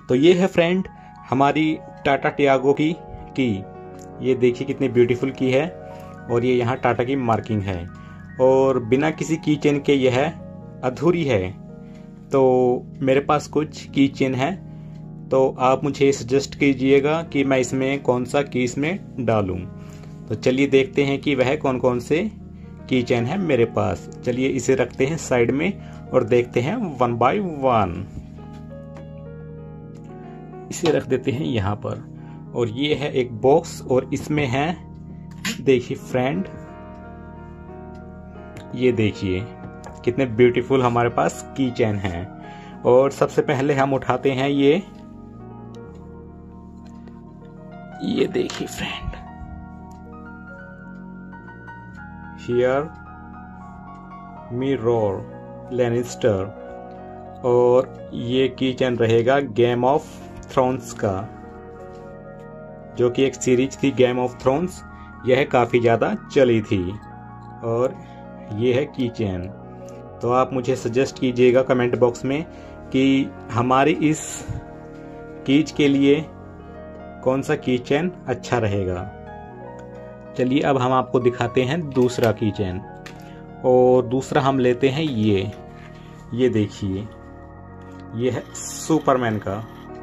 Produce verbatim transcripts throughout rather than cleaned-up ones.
तो ये है फ्रेंड हमारी टाटा टियागो की की। ये देखिए कितनी ब्यूटीफुल की है और ये यहाँ टाटा की मार्किंग है और बिना किसी की चेन के यह अधूरी है। तो मेरे पास कुछ की चेन है, तो आप मुझे सजेस्ट कीजिएगा कि मैं इसमें कौन सा की इसमें डालूं। तो चलिए देखते हैं कि वह कौन कौन से की चेन है मेरे पास। चलिए इसे रखते हैं साइड में और देखते हैं वन बाय वन। इसे रख देते हैं यहाँ पर और ये है एक बॉक्स और इसमें है, देखिए फ्रेंड, ये देखिए कितने ब्यूटीफुल हमारे पास की चेन है। और सबसे पहले हम उठाते हैं ये ये देखिए फ्रेंड, हियर मिरर लैनिस्टर, और ये की चेन रहेगा गेम ऑफ थ्रोन्स का, जो कि एक सीरीज थी गेम ऑफ थ्रोन्स। यह काफी ज्यादा चली थी और ये है की चेन। तो आप मुझे सजेस्ट कीजिएगा कमेंट बॉक्स में कि हमारी इस कीज के लिए कौन सा की चेन अच्छा रहेगा। चलिए अब हम आपको दिखाते हैं दूसरा की चेन। और दूसरा हम लेते हैं ये ये देखिए, ये है सुपरमैन का।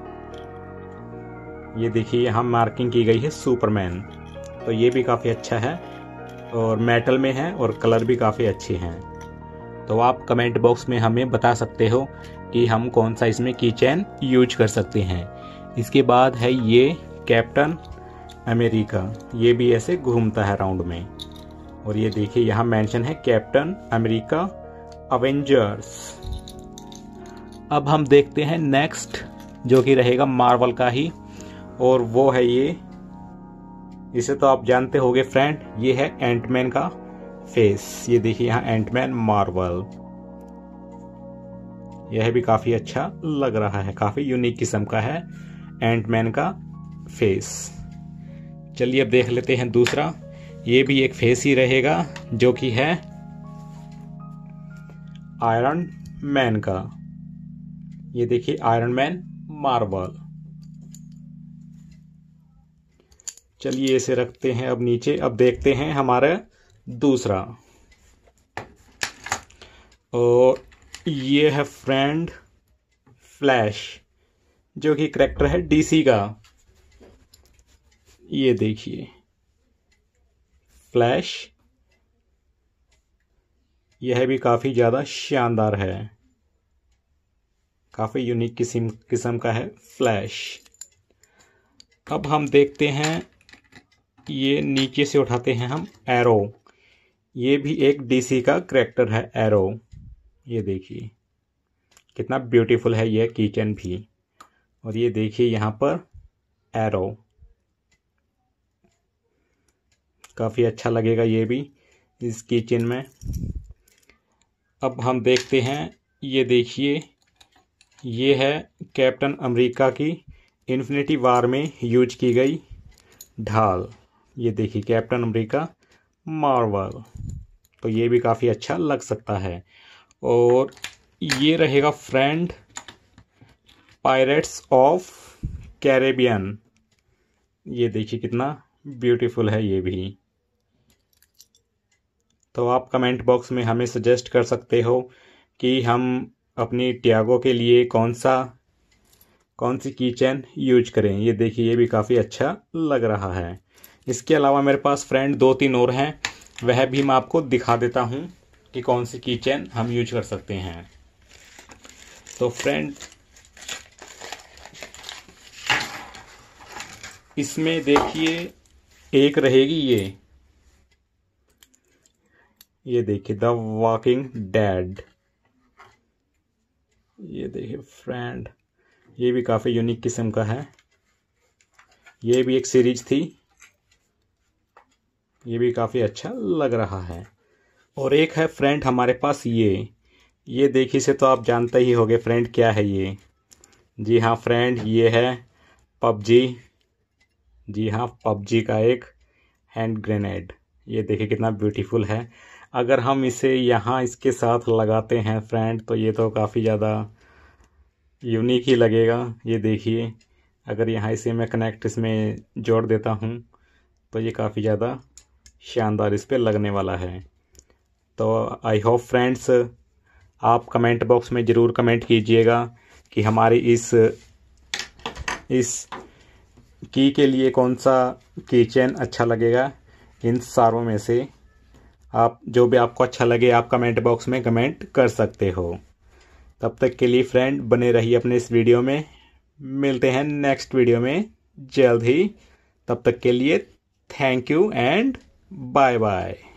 ये देखिए यहाँ मार्किंग की गई है सुपरमैन। तो ये भी काफ़ी अच्छा है और मेटल में है और कलर भी काफ़ी अच्छे हैं। तो आप कमेंट बॉक्स में हमें बता सकते हो कि हम कौन सा इसमें की चेन यूज कर सकते हैं। इसके बाद है ये कैप्टन अमेरिका, ये भी ऐसे घूमता है राउंड में। और ये देखिए यहाँ मेंशन है कैप्टन अमेरिका अवेंजर्स। अब हम देखते हैं नेक्स्ट, जो कि रहेगा मार्वल का ही, और वो है ये, इसे तो आप जानते होंगे फ्रेंड, ये है एंटमैन का फेस। ये देखिए यहाँ एंटमैन मार्वल, यह भी काफी अच्छा लग रहा है, काफी यूनिक किस्म का है एंटमैन का फेस। चलिए अब देख लेते हैं दूसरा। ये भी एक फेस ही रहेगा, जो कि है आयरन मैन का। ये देखिए आयरन मैन मार्वल। चलिए इसे रखते हैं अब नीचे। अब देखते हैं हमारा दूसरा, और ये है फ्रेंड फ्लैश, जो कि करैक्टर है डीसी का। ये देखिए फ्लैश, यह भी काफी ज्यादा शानदार है, काफी यूनिक किस्म किस्म का है फ्लैश। अब हम देखते हैं, ये नीचे से उठाते हैं हम एरो। ये भी एक डीसी का करैक्टर है एरो। ये देखिए कितना ब्यूटीफुल है ये कीचेन भी। और ये देखिए यहाँ पर एरो, काफ़ी अच्छा लगेगा ये भी इस कीचेन में। अब हम देखते हैं, ये देखिए ये है कैप्टन अमेरिका की इन्फिनिटी वार में यूज की गई ढाल। ये देखिए कैप्टन अमेरिका मार्वल। तो ये भी काफ़ी अच्छा लग सकता है। और ये रहेगा फ्रेंड पायरेट्स ऑफ कैरेबियन। ये देखिए कितना ब्यूटीफुल है ये भी। तो आप कमेंट बॉक्स में हमें सजेस्ट कर सकते हो कि हम अपनी टियागो के लिए कौन सा कौन सी कीचेन यूज करें। ये देखिए ये भी काफ़ी अच्छा लग रहा है। इसके अलावा मेरे पास फ्रेंड दो तीन और हैं, वह भी मैं आपको दिखा देता हूं कि कौन सी कीचेन हम यूज कर सकते हैं। तो फ्रेंड इसमें देखिए एक रहेगी ये ये देखिए द वॉकिंग डेड। ये देखिए फ्रेंड, ये भी काफ़ी यूनिक किस्म का है, ये भी एक सीरीज थी, ये भी काफ़ी अच्छा लग रहा है। और एक है फ्रेंड हमारे पास ये ये देखिए से तो आप जानते ही होंगे फ्रेंड क्या है ये। जी हाँ फ्रेंड, ये है पबजी। जी हाँ पबजी का एक हैंड ग्रेनेड। ये देखिए कितना ब्यूटीफुल है। अगर हम इसे यहाँ इसके साथ लगाते हैं फ्रेंड, तो ये तो काफ़ी ज़्यादा यूनिक ही लगेगा। ये देखिए, अगर यहाँ इसे मैं कनेक्ट इसमें जोड़ देता हूँ तो ये काफ़ी ज़्यादा शानदार इस पे लगने वाला है। तो आई होप फ्रेंड्स, आप कमेंट बॉक्स में ज़रूर कमेंट कीजिएगा कि हमारी इस इस की के लिए कौन सा की चेन अच्छा लगेगा। इन सारों में से आप जो भी आपको अच्छा लगे आप कमेंट बॉक्स में कमेंट कर सकते हो। तब तक के लिए फ्रेंड बने रहिए अपने इस वीडियो में। मिलते हैं नेक्स्ट वीडियो में जल्द ही। तब तक के लिए thank you and bye bye.